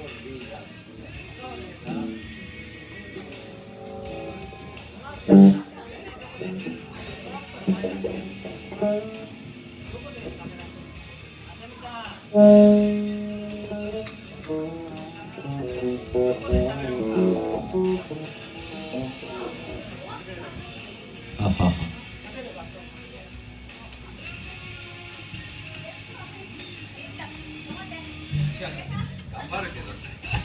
あはは。頑張るけど。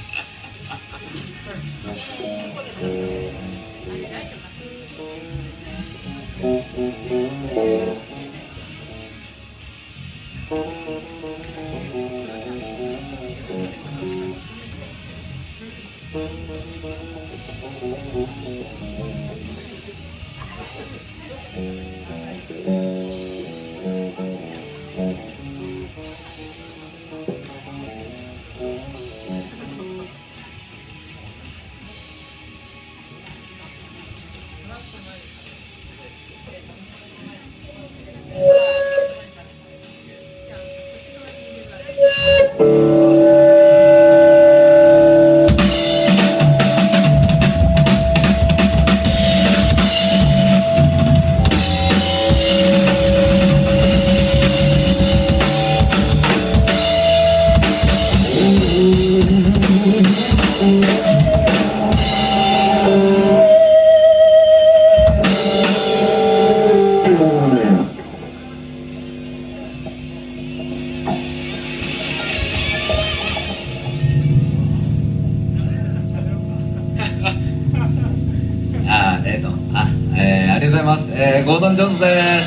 ありがとうございます。ゴードン・ジョーンズです。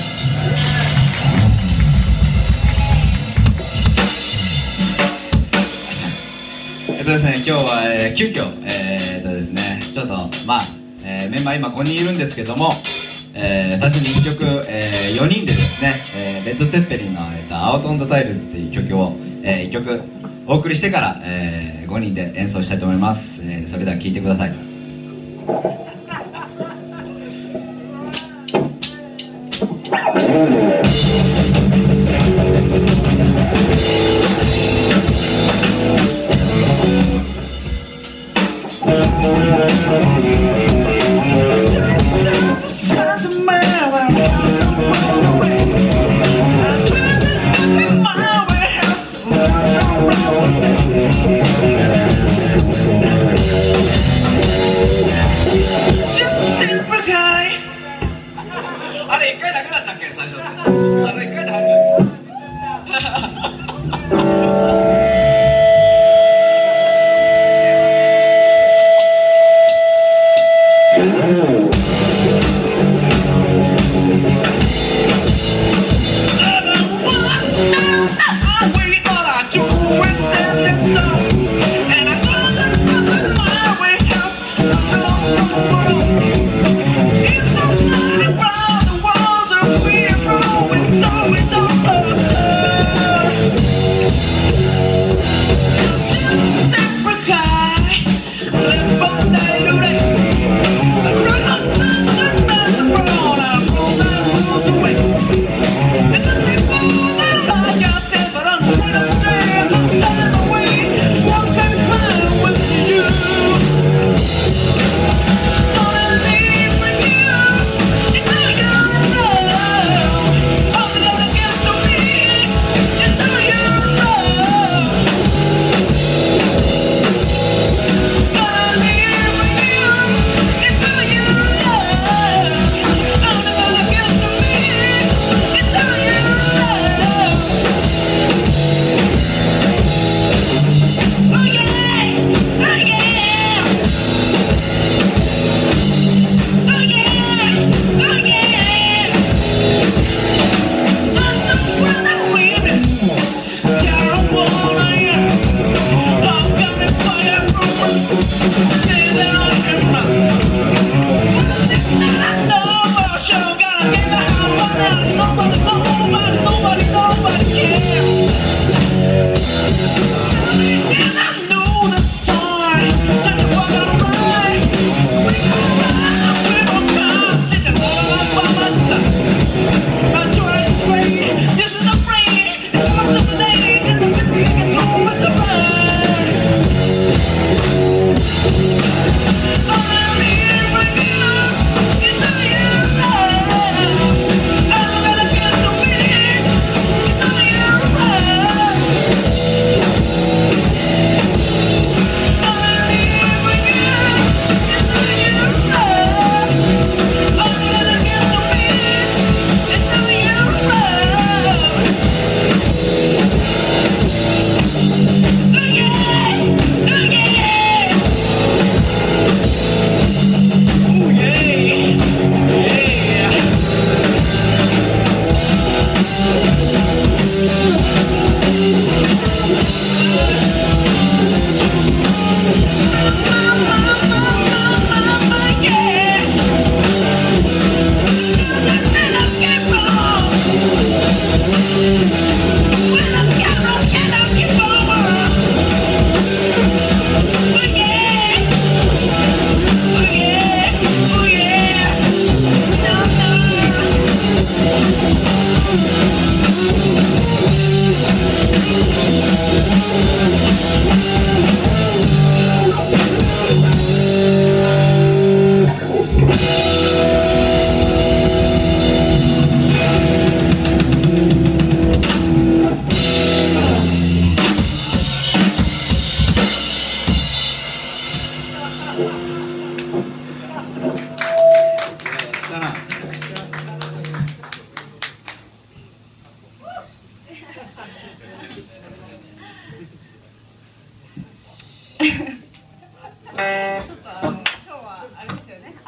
ですね、今日は、急遽、ですね、ちょっとメンバー今5人いるんですけども、最初に1曲、4人でですね、レッド・ツェッペリンの「アウト・オン・ザ・タイルズ」っていう曲を、1曲お送りしてから、5人で演奏したいと思います。それでは聴いてください。あれ1回だけだったっけ最初って。あれ1回で入る。Run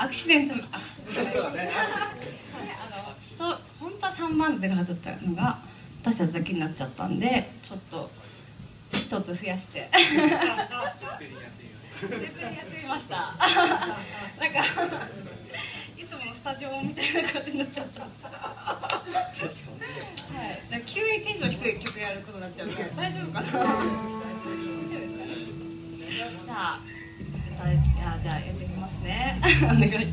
アクシデント本当は3番出るはずだったのが私たちだけになっちゃったんで、ちょっと一つ増やしてやってみました。なんかいつものスタジオみたいな感じになっちゃった。はい、急にテンション低い曲やることになっちゃうんで大丈夫かな。大丈夫ですかね。じゃあやってみますね。お願いします。い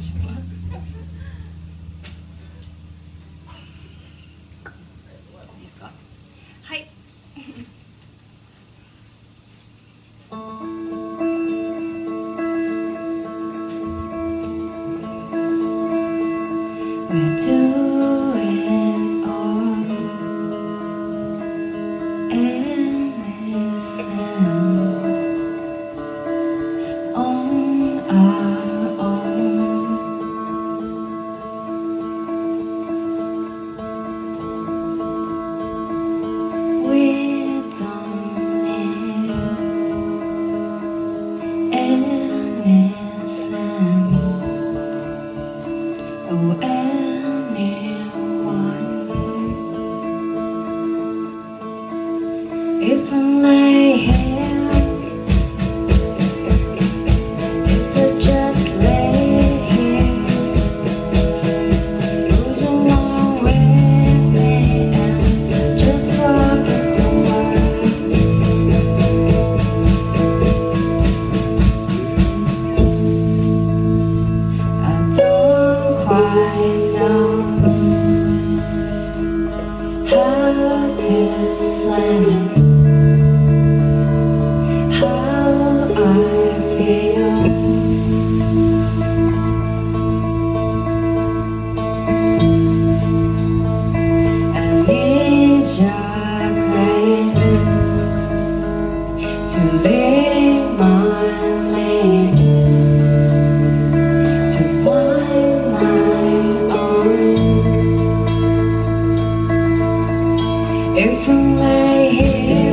いですか。はい。We do it all innocent on our own. We don't live innocent. Oh, if I lay here, if I just lay here, you don't wanna raise me and just forget the world. I don't quite know how to say how I feel. I need your grace to lead my lane, to find my own. If I lay here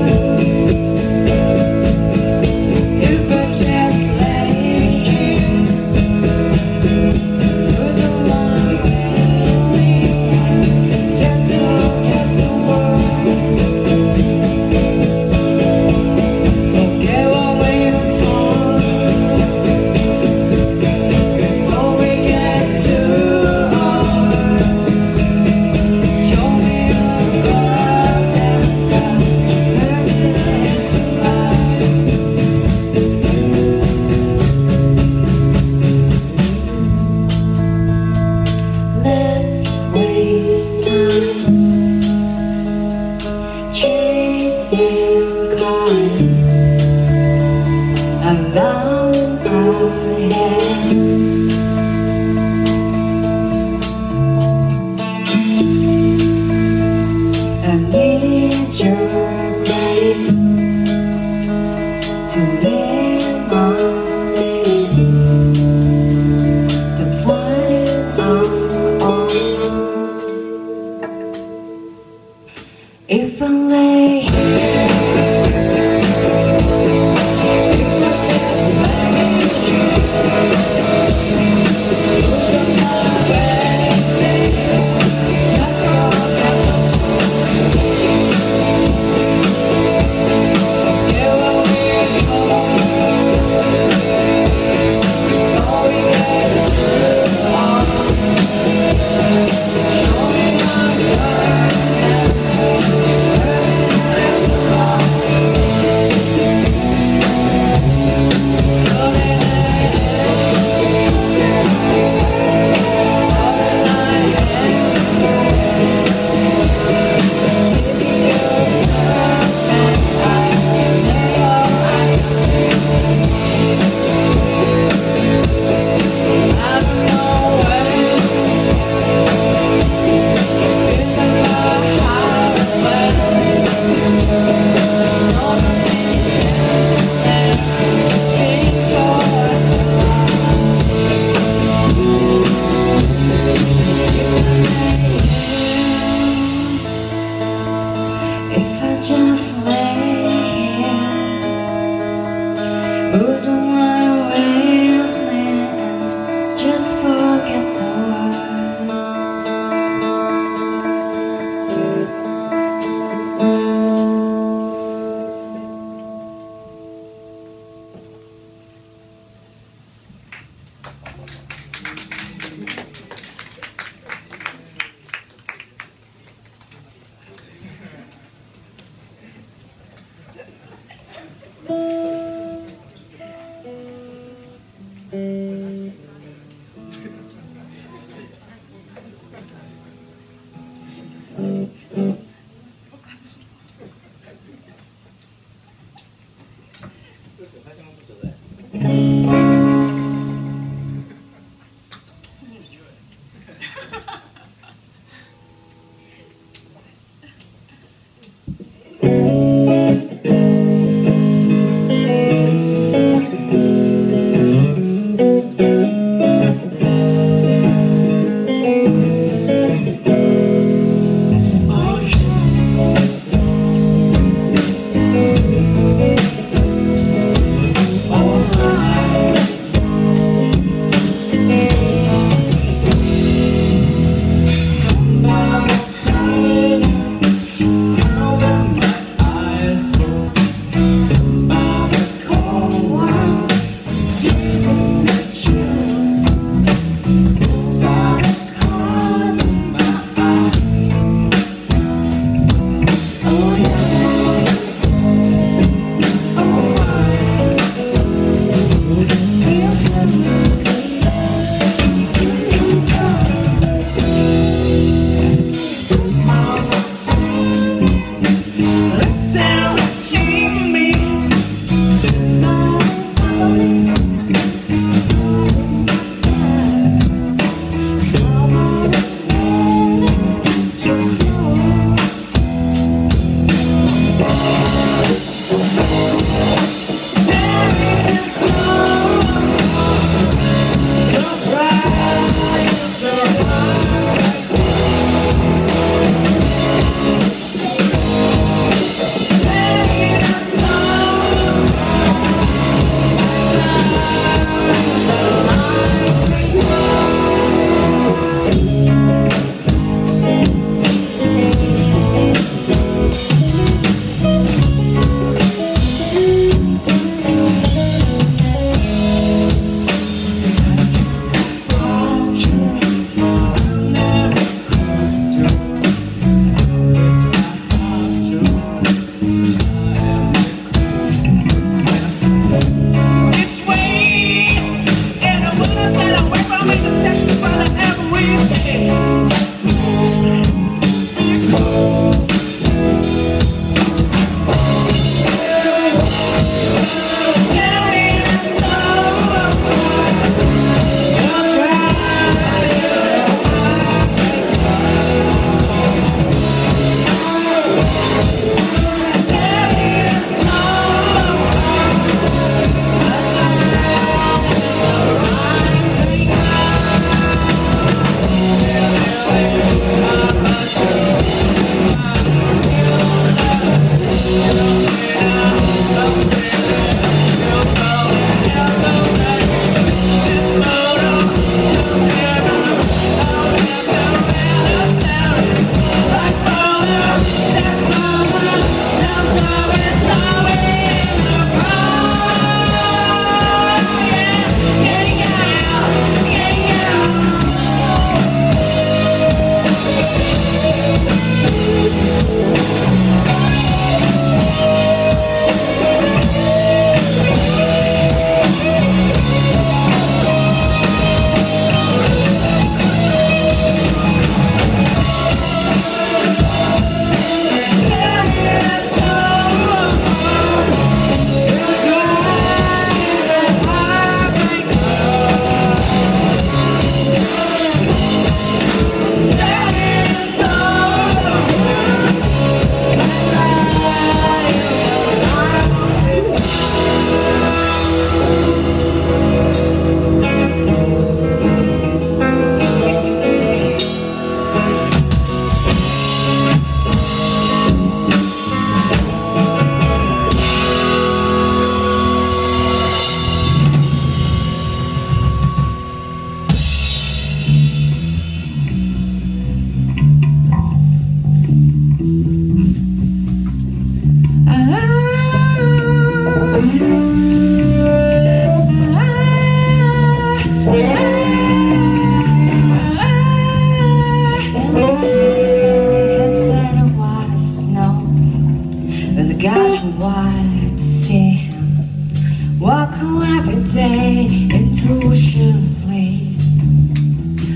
just forget the word.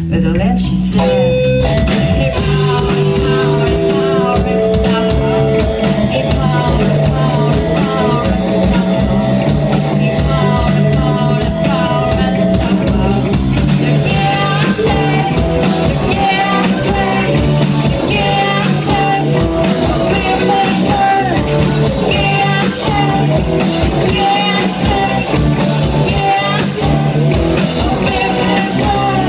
with her lips she said, hey power, power, power and supper, hey power, power, power and supper, hey power, power, power and supper. You can't say, you can't say, you can't say, baby girl, you can't say, you can't say, you can't say, baby girl.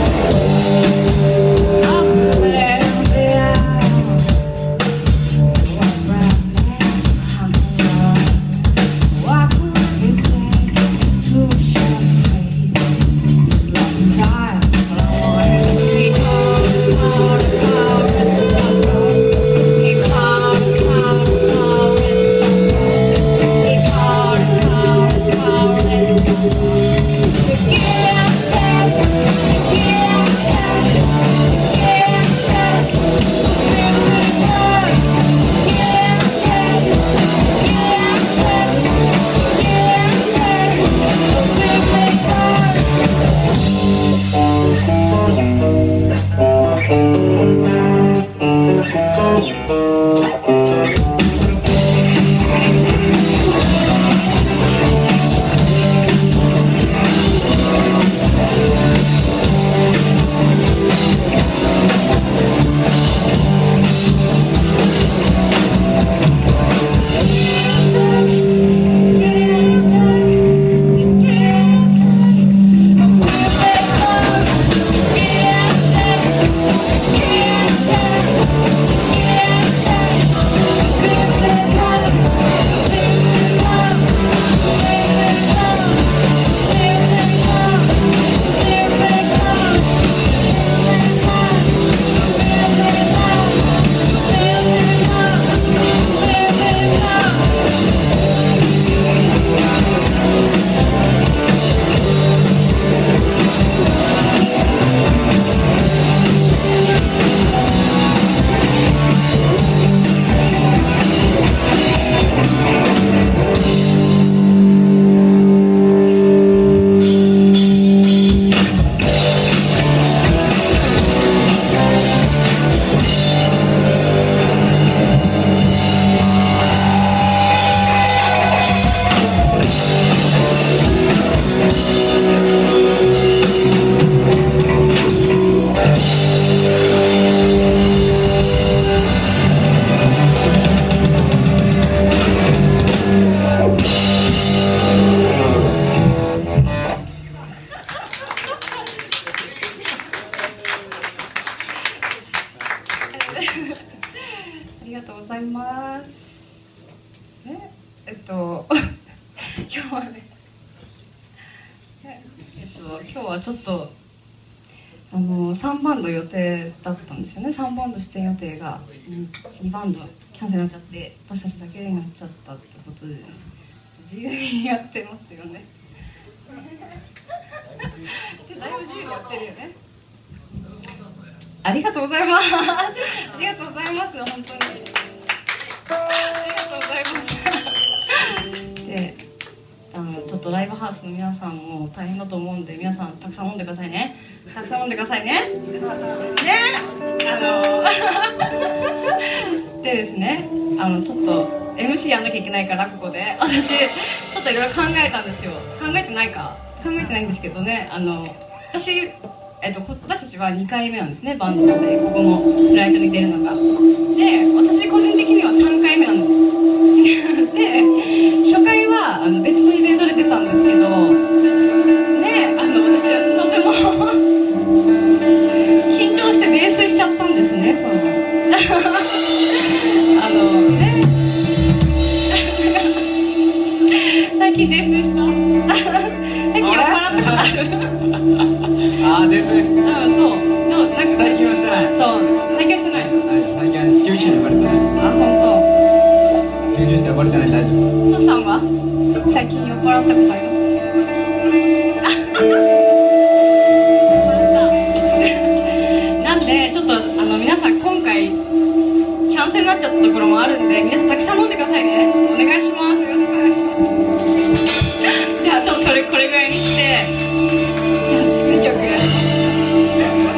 ありがとうございます。今日はね、今日はちょっと3バンド予定だったんですよね。3バンド出演予定が2バンドキャンセルになっちゃって、私たちだけになっちゃったってことで、自由にやってますよね。だいぶ自由にやってるよね。ありがとうございます。ありがとうございます。本当に。ありがとうございます。で、ちょっとライブハウスの皆さんも大変だと思うんで、皆さんたくさん飲んでくださいね。たくさん飲んでくださいね。ね。でですね、ちょっと MC やんなきゃいけないからここで、私ちょっといろいろ考えたんですよ。考えてないんですけどね。私たちは2回目なんですね、バンドでここのフライトに出るのが。で、私個人的には3回目なんですよ。で、初回は別のイベントで出たんですけどね、私はとても緊張して泥酔しちゃったんですね。ね最近泥酔した。最近酔っ払ったことある。 あーですね。 うん、そう。なんか最近はしてない。 そう、最近はしてない。 最近は救急車に呼ばれてない。 あ、本救急車に呼ばれてない、大丈夫です。 当。父さんは最近酔っ払ったことありますか？なんでちょっと皆さん今回キャンセルになっちゃったところもあるんで、皆さんたくさん飲んでくださいね。お願いします。よろしくお願いします。じゃあちょっとこれぐらいにして、じゃあ次の曲。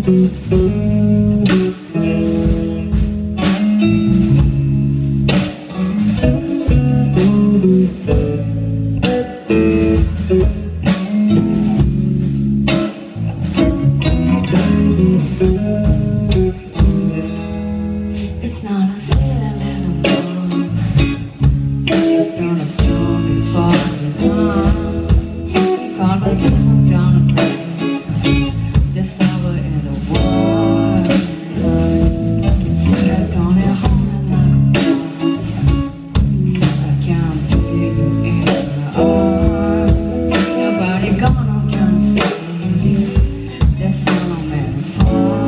It's not a ceiling anymore. It's not a story for you gone. You call my telephone down a place. This hour in the war. It's gonna hold me like a bolt. I can't feel you in my arms. Nobody gonna come save you. That's all I'm meant for.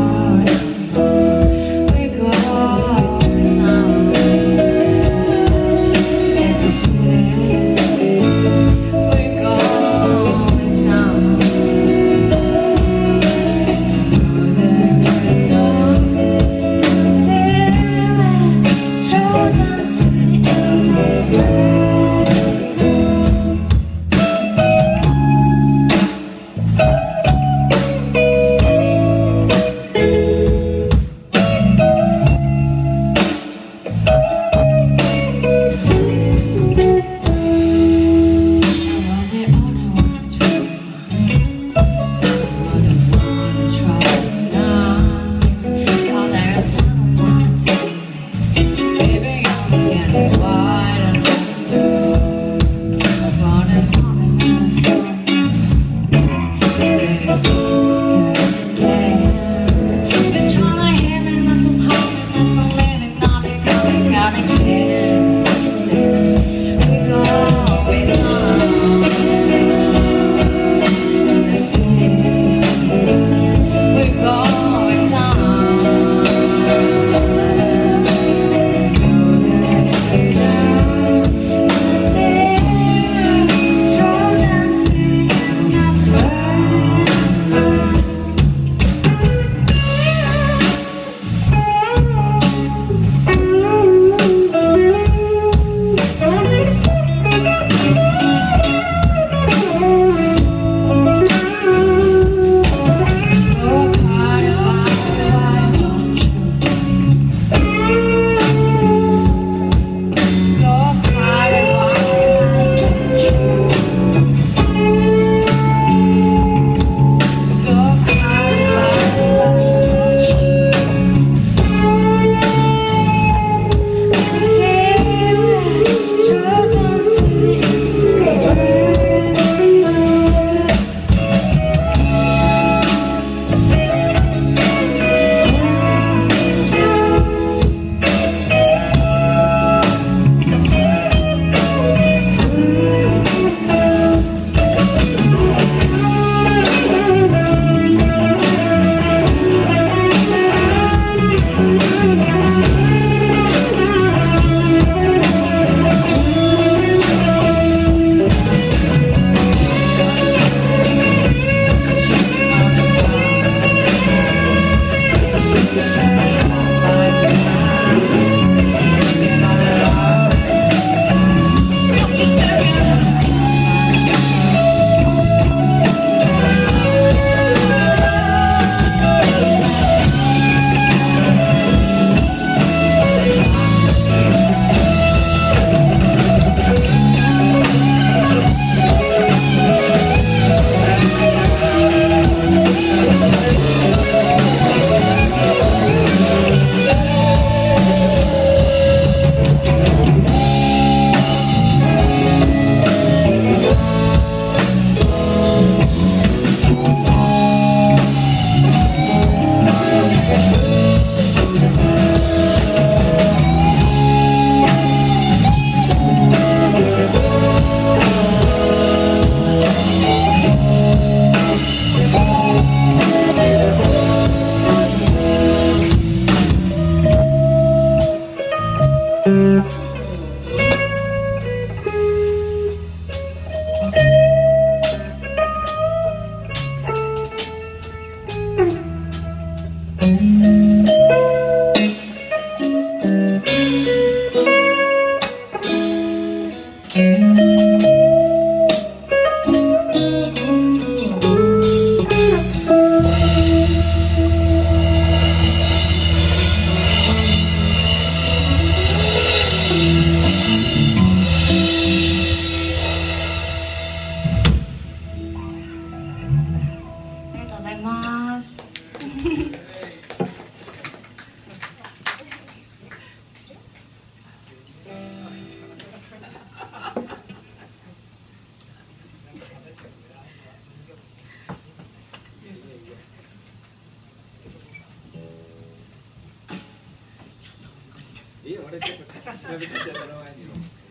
いいよ、俺ちょっと歌詞調べさせてやったら前に。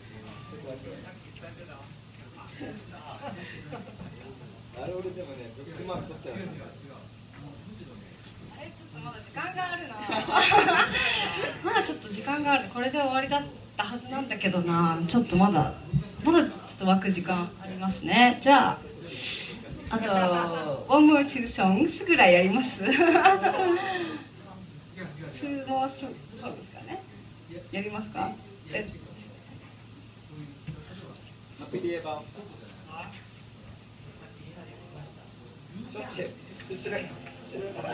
あれ俺でもね、ブックマーク取ったよ。 あれちょっとまだ時間があるな。まだちょっと時間がある。これで終わりだったはずなんだけどな。ちょっとまだちょっと湧く時間ありますね。じゃああと one more two songs ぐらいやります。two more songs ですかね。やりますか。 ハピリエバン。ちょっと知らないから。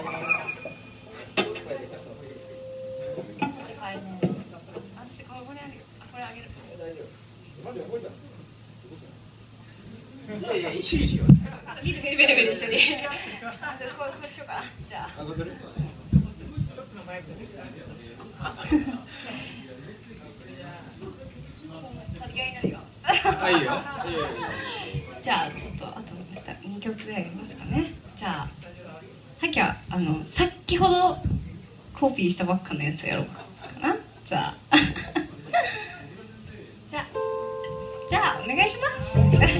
私これあげる。これあげる。 大丈夫。まだ覚えた。いやいいよ。 見る一緒に。こうしようかな。じゃあ。 あ、こうする。あ、いいよ。 じゃあちょっとあと2曲ぐらいやりますかね。じゃあさっきほどコピーしたばっかのやつやろうかな。じゃあじゃあお願いします。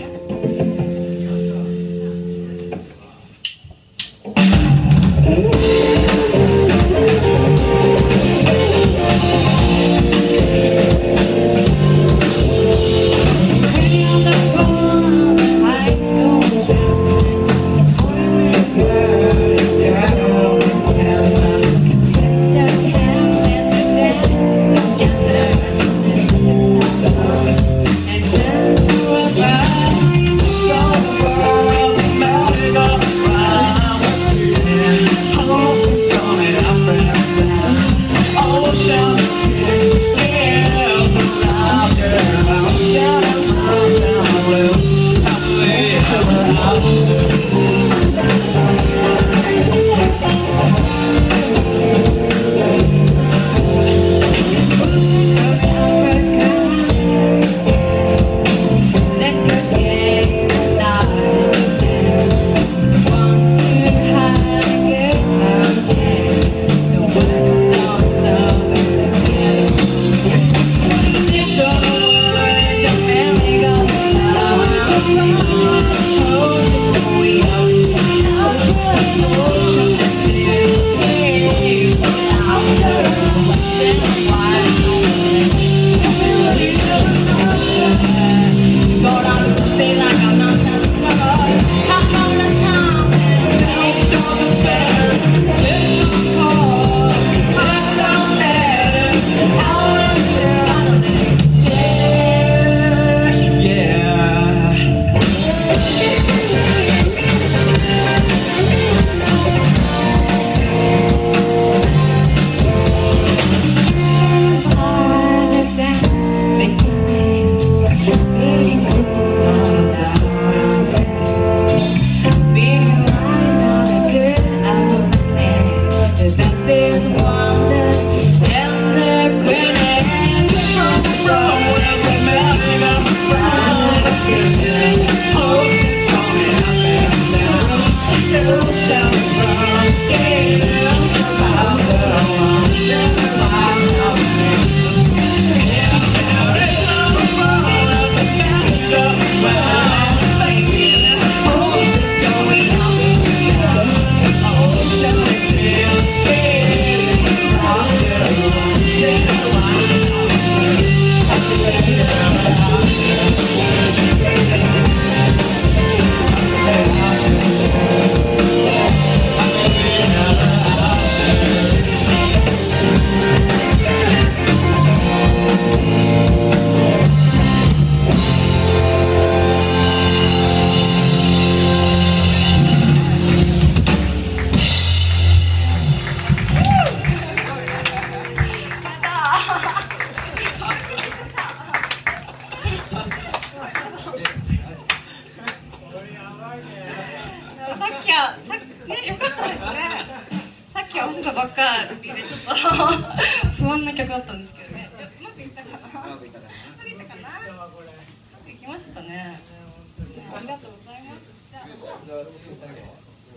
よかったですね。さっき合わせたばっかりでちょっと不安な曲だったんですけどね。うまくいったかな。うまくいったかな。うまくいきましたね。ありがとうございます。じゃ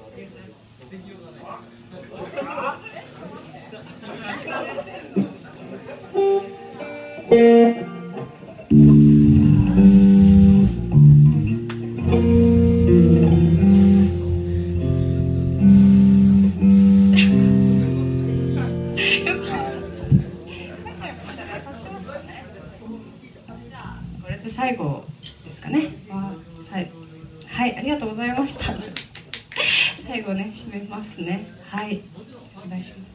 あ。 これで最後ですかね。はい、ありがとうございました。最後ね、締めますね。はい、お願いします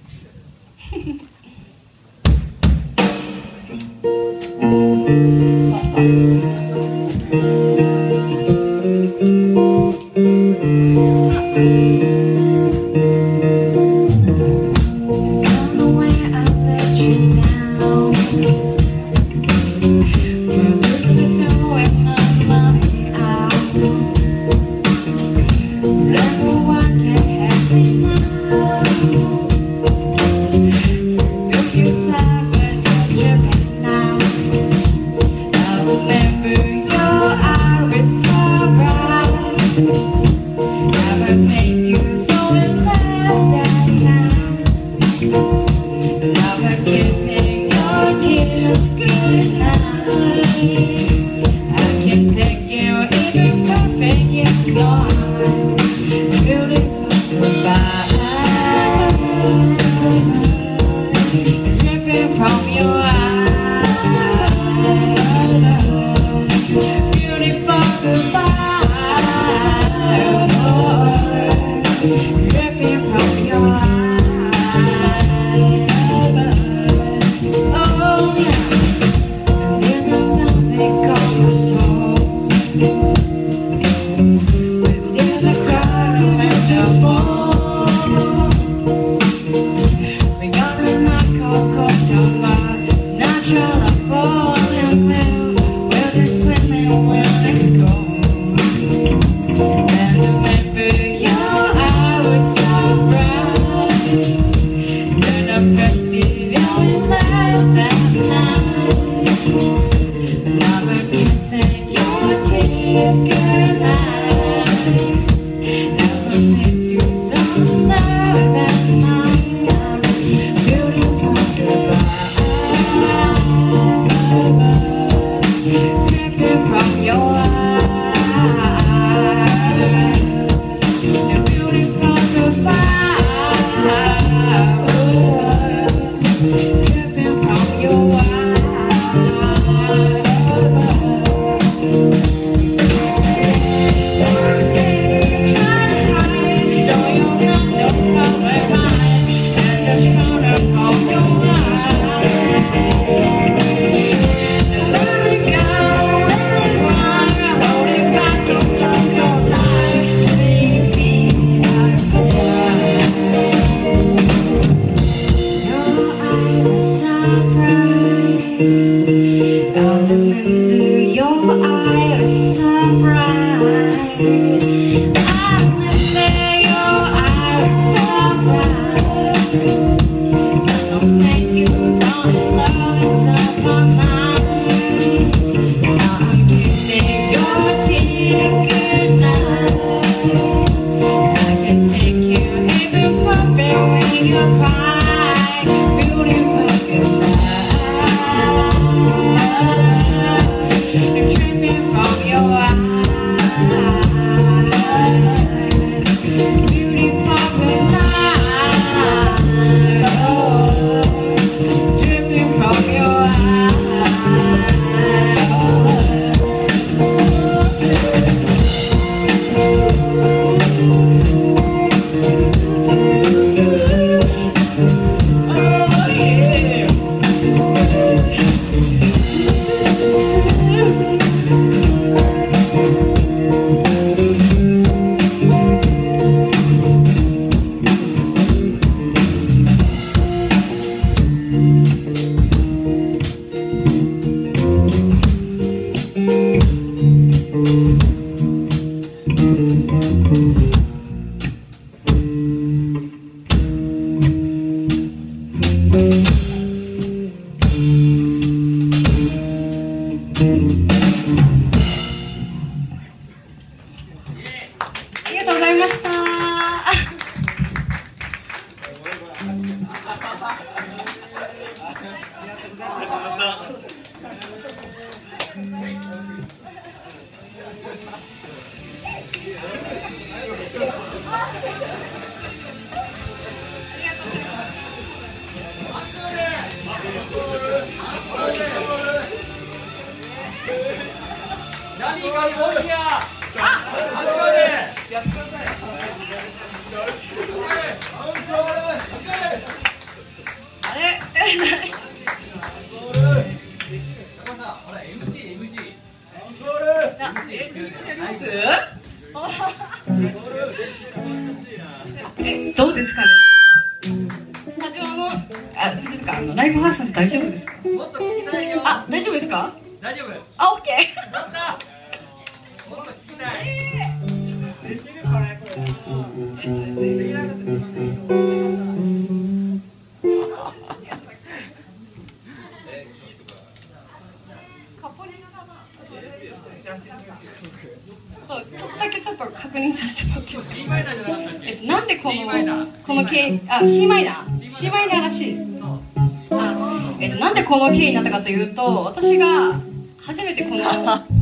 。Never make you so loud. どうですかね。スタジオのですか、ライブハウスで大丈夫ですか。 もっと聞きたいよ。 あ、大丈夫ですか。 大丈夫。 あ、オッケー。 もっと聞きたい。 できるかなこれ。できなかったすみません。ちょっとだけちょっと確認させてもらっていいですか。 C マイナーじゃなかったっけ。 なんでこ C マイナーの経C マイナーらしい。なんでこの経緯になったかというと、私が初めてこの